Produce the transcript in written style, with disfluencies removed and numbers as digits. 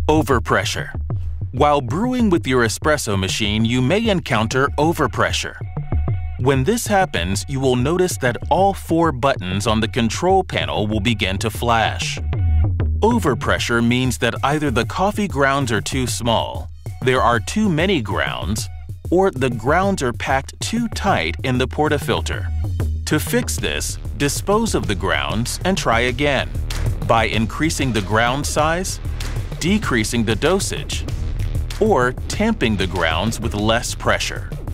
Overpressure. While brewing with your espresso machine, you may encounter overpressure. When this happens, you will notice that all 4 buttons on the control panel will begin to flash. Overpressure means that either the coffee grounds are too small, there are too many grounds, or the grounds are packed too tight in the portafilter. To fix this, dispose of the grounds and try again by increasing the ground size, decreasing the dosage, or tamping the grounds with less pressure.